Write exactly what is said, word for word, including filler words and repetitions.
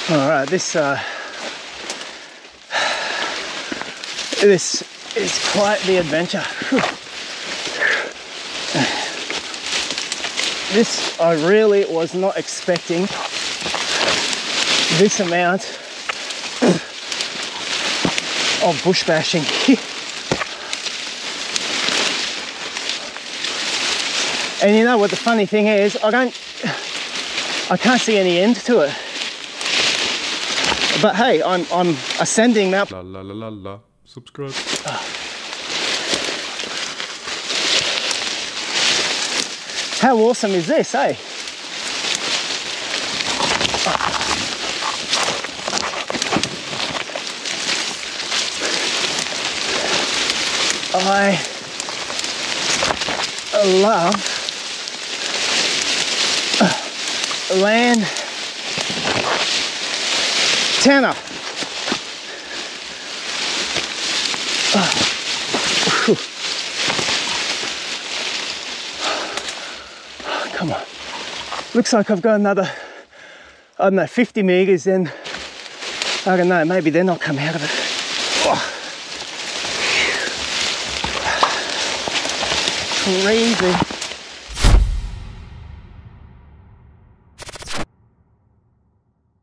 All right, this uh, this is quite the adventure. This, I really was not expecting this amount of bush bashing. And you know what the funny thing is, I don't, I can't see any end to it. But hey, I'm, I'm ascending Mount. La la la la la. Subscribe. How awesome is this, eh? I love Lantana. Come on. Looks like I've got another, I don't know, fifty meters, then I don't know, maybe then I'll come out of it. Oh. Crazy.